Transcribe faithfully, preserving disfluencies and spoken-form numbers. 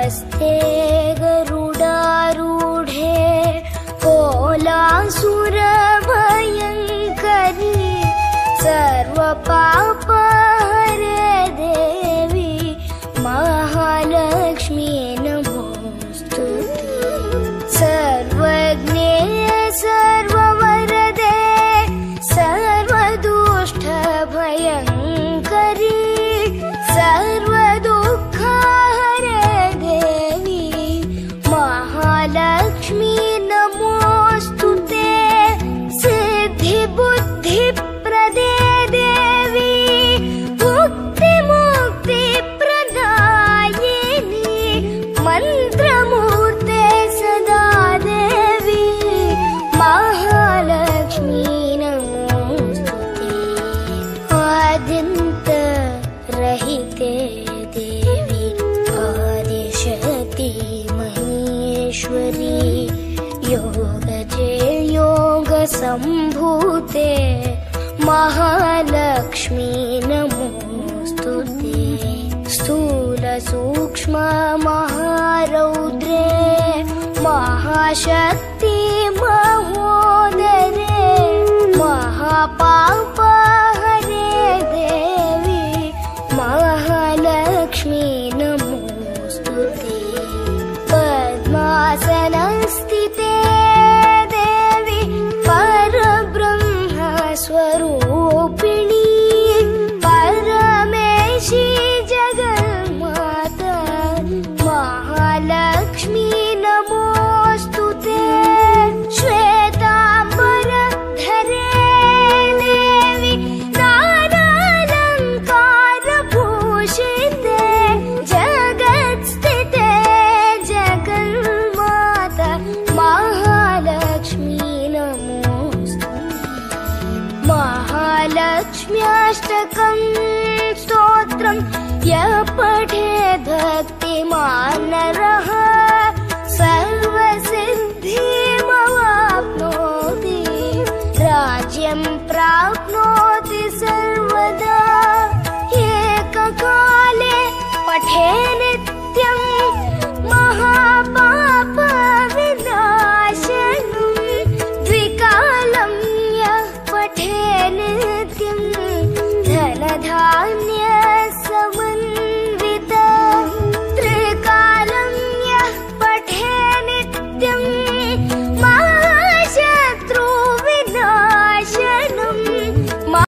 हस्ते गरुडारूढे कोलासुरभयङ्करी सर्वपापहरे देवी महालक्ष्मी नमोस्तुते। सर्वज्ञे सर्ववरदे सर्वदुष्टभयङ्करी सर्वदुःखहरे देवी महालक्ष्मी नमोस्तुते। सिद्धिबुद्धिप्रदे देवी मुक्तिमुक्तिप्रदायिनी मन्त्रमूर्ते सदा देवी महालक्ष्मी नमोस्तुते। आद्यन्तरहिते देवी आदिशक्ति महेश्वरी योगजे योगसम्भूते महालक्ष्मी नमोस्तुते। स्थूलसूक्ष्म महारौद्रे महाशक्ति महोदरे महापाप